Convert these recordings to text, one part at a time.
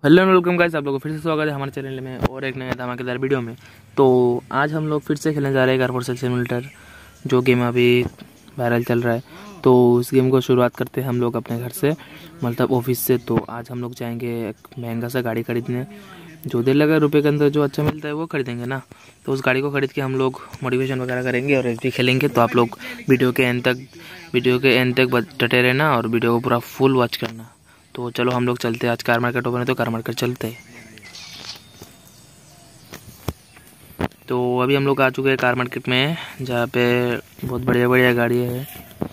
Hello welcome guys, आप लोगों को फिर से स्वागत है हमारे चैनल में और एक नया धमाकेदार वीडियो में। तो आज हम लोग फिर से खेलने जा रहे हैं कार फॉर सेल सिमुलेटर, जो गेम अभी वायरल चल रहा है। तो इस गेम को शुरुआत करते हैं हम लोग अपने घर से, मतलब ऑफिस से। तो आज हम लोग जाएंगे एक महंगा सा गाड़ी खरीदने, जो 1.5 लाख रुपये के अंदर जो अच्छा मिलता है वो खरीदेंगे ना। तो उस गाड़ी को खरीद के हम लोग मोटिवेशन वगैरह करेंगे और भी खेलेंगे। तो आप लोग वीडियो के एंड तक डटे रहना और वीडियो को पूरा फुल वॉच करना। तो चलो हम लोग चलते हैं, आज कार मार्केट ओपन है तो कार मार्केट चलते हैं। तो अभी हम लोग आ चुके हैं कार मार्केट में, जहाँ पे बहुत बढ़िया बढ़िया गाड़ी है।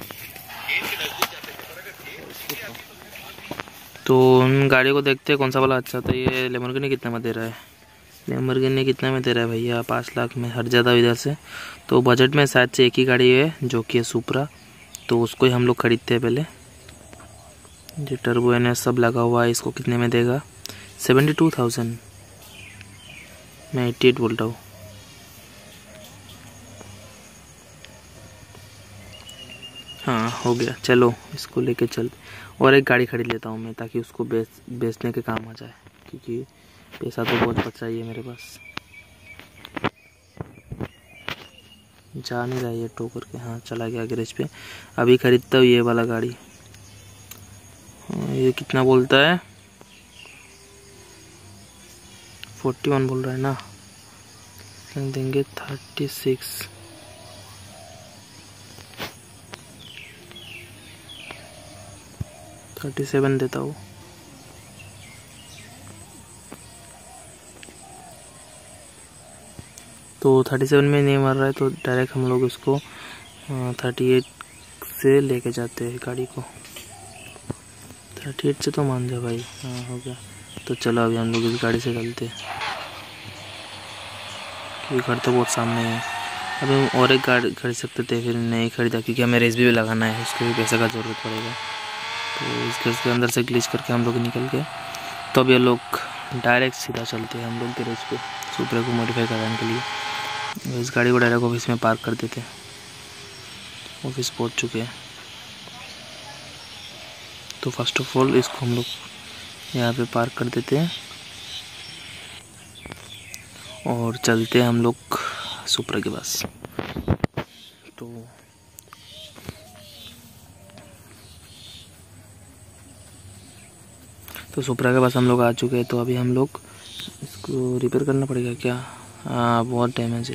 तो उन गाड़ियों को देखते हैं कौन सा वाला अच्छा था। ये लैम्बोर्गिनी कितना में दे रहा है? लैम्बोर्गिनी कितना में दे रहा है भैया? 5 लाख में हट जाता है इधर से। तो बजट में शायद से एक ही गाड़ी है जो कि है सुपरा, तो उसको ही हम लोग खरीदते हैं पहले। जो टर्बो एन एस सब लगा हुआ है, इसको कितने में देगा? 72,000। मैं 88 बोल रहा हूँ। हाँ हो गया, चलो इसको लेके चल। और एक गाड़ी खरीद लेता हूँ मैं, ताकि उसको बेचने के काम आ जाए, क्योंकि पैसा तो बहुत बचा ही है मेरे पास। जा नहीं रहा है टो करके, हाँ चला गया गैरेज पे। अभी खरीदता हूँ ये वाला गाड़ी। ये कितना बोलता है? 41 बोल रहा है ना, देंगे 36। $37 देता हूँ। तो 37 में नहीं मर रहा है, तो डायरेक्ट हम लोग इसको 38 से लेके जाते हैं गाड़ी को। 38 से तो मान जा भाई, हाँ हो गया। तो चलो अभी हम लोग इस गाड़ी से चलते हैं, क्योंकि घर तो बहुत सामने है। अभी हम और एक गाड़ी खरीद सकते थे, फिर नहीं खरीदा, क्योंकि हमें रेस भी लगाना है, उसके भी पैसे का ज़रूरत पड़ेगा। तो इस घर के अंदर से ग्लिच करके हम लोग निकल गए। तो अब ये लोग डायरेक्ट सीधा चलते हैं हम लोग गैरेज पे सुपरा को मॉडिफाई कराने के लिए। इस गाड़ी को डायरेक्ट ऑफिस में पार्क कर देते हैं। ऑफिस पहुंच चुके हैं। तो फर्स्ट ऑफ ऑल इसको हम लोग यहाँ पे पार्क कर देते हैं और चलते हैं हम लोग सुपरा के पास। तो सुपरा के पास हम लोग आ चुके हैं। तो अभी हम लोग इसको रिपेयर करना पड़ेगा क्या? हाँ बहुत डैमेज है।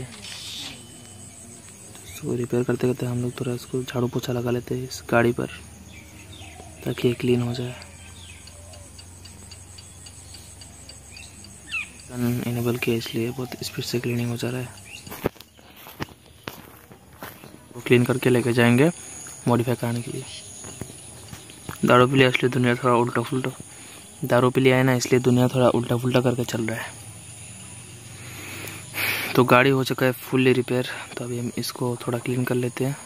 इसको रिपेयर करते करते हम लोग थोड़ा इसको झाड़ू पोछा लगा लेते हैं इस गाड़ी पर, ताकि ये क्लीन हो जाए। इनेबल किया इसलिए बहुत स्पीड से क्लीनिंग हो जा रहा है। वो क्लीन करके लेके जाएंगे मॉडिफाई कराने के लिए। दारू पी लिया इसलिए दुनिया थोड़ा उल्टा फुल्टा, दारू पी लिया है ना, इसलिए दुनिया थोड़ा उल्टा फुल्टा करके चल रहा है। तो गाड़ी हो चुका है फुल्ली रिपेयर। तो अभी हम इसको थोड़ा क्लीन कर लेते हैं।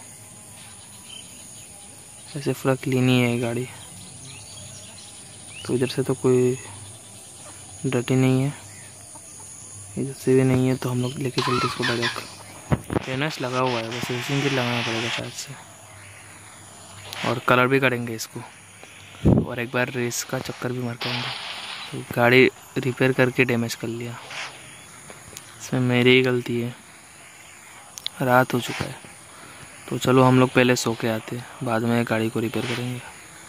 ऐसे पूरा क्लीन ही है गाड़ी, तो इधर से तो कोई डर्टी नहीं है, इधर से भी नहीं है। तो हम लोग लेके चलते इसको डायरेक्ट। एनएस लगा हुआ है, बस रेसिंग किट लगाना पड़ेगा शायद से, और कलर भी करेंगे इसको, और एक बार रेस का चक्कर भी मार के आएंगे। तो गाड़ी रिपेयर करके डैमेज कर लिया, इसमें मेरी ही गलती है। रात हो चुका है, तो चलो हम लोग पहले सो के आते हैं, बाद में गाड़ी को रिपेयर करेंगे।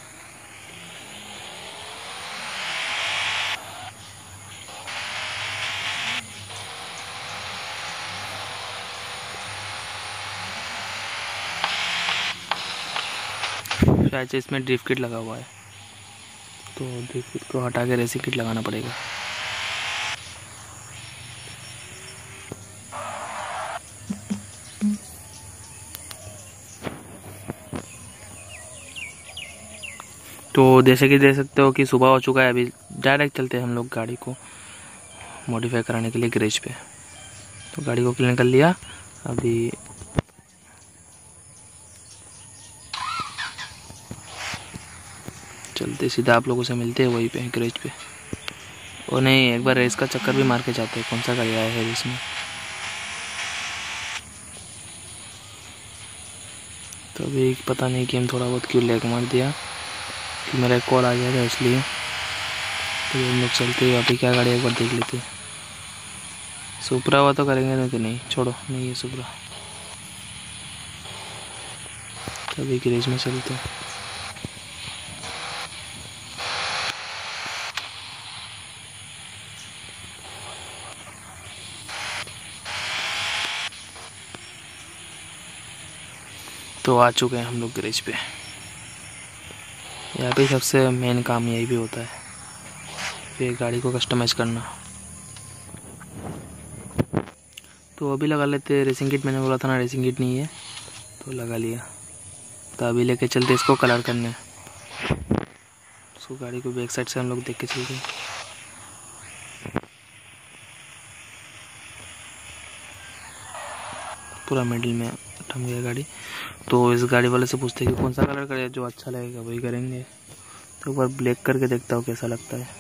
शायद से इसमें ड्रिफ्ट किट लगा हुआ है, तो ड्रिफ्ट किट को हटा के रेसिंग किट लगाना पड़ेगा। तो जैसे कि देख सकते हो कि सुबह हो चुका है। अभी डायरेक्ट चलते हैं हम लोग गाड़ी को मॉडिफाई कराने के लिए गैरेज पे। तो गाड़ी को क्लीन कर लिया। अभी चलते सीधा आप लोगों से मिलते हैं वहीं पे गैरेज पे। और नहीं, एक बार रेस का चक्कर भी मार के जाते हैं, कौन सा गाड़ी आया है रेस में। तो अभी पता नहीं कि हम थोड़ा बहुत क्यों लेग मार दिया, कि मेरा कॉल आ गया था इसलिए। तो हम लोग चलते हैं। अभी क्या गाड़ी एक बार देख लेते हैं। सुपरा हुआ तो करेंगे, नहीं तो नहीं, छोड़ो, नहीं है सुपरा। तो अभी गैरेज में चलते हैं। तो आ चुके हैं हम लोग गैरेज पे। यहाँ पे सबसे मेन काम यही भी होता है, फिर गाड़ी को कस्टमाइज़ करना। तो अभी लगा लेते रेसिंग किट। मैंने बोला था ना रेसिंग किट नहीं है, तो लगा लिया। तो अभी लेके चलते इसको कलर करने। उसको गाड़ी को बैक साइड से हम लोग देख के चलते हैं। पूरा मिडिल में थम गया गाड़ी। तो इस गाड़ी वाले से पूछते हैं कि कौन सा कलर करें, जो अच्छा लगेगा वही करेंगे। तो एक बार ब्लैक करके देखता हूँ कैसा लगता है।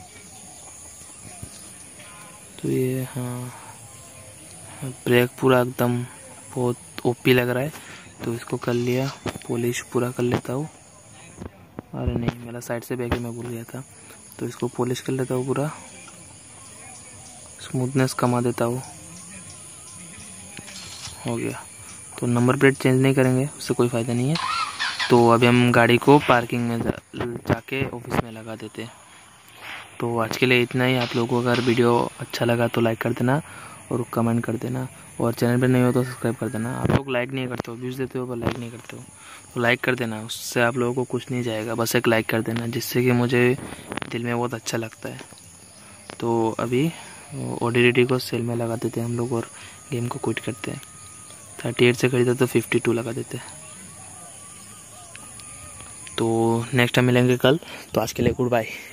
तो ये हाँ, ब्रेक पूरा एकदम बहुत ओपी लग रहा है। तो इसको कर लिया, पॉलिश पूरा कर लेता हूँ। अरे नहीं, मेरा साइड से बैग मैं भूल गया था। तो इसको पॉलिश कर लेता हूँ, पूरा स्मूथनेस कमा देता हूँ। हो गया। तो नंबर प्लेट चेंज नहीं करेंगे, उससे कोई फ़ायदा नहीं है। तो अभी हम गाड़ी को पार्किंग में जाके ऑफिस में लगा देते हैं। तो आज के लिए इतना ही। आप लोगों को अगर वीडियो अच्छा लगा तो लाइक कर देना और कमेंट कर देना, और चैनल पे नहीं हो तो सब्सक्राइब कर देना। आप लोग लाइक नहीं करते हो, व्यूज़ देते हो पर लाइक नहीं करते हो, तो लाइक कर देना। उससे आप लोगों को कुछ नहीं जाएगा, बस एक लाइक कर देना, जिससे कि मुझे दिल में बहुत अच्छा लगता है। तो अभी ODD को सेल में लगा देते हैं हम लोग और गेम को क्विट करते हैं। 38 से खरीदा तो 52 लगा देते हैं। तो नेक्स्ट टाइम मिलेंगे कल। तो आज के लिए गुड बाय।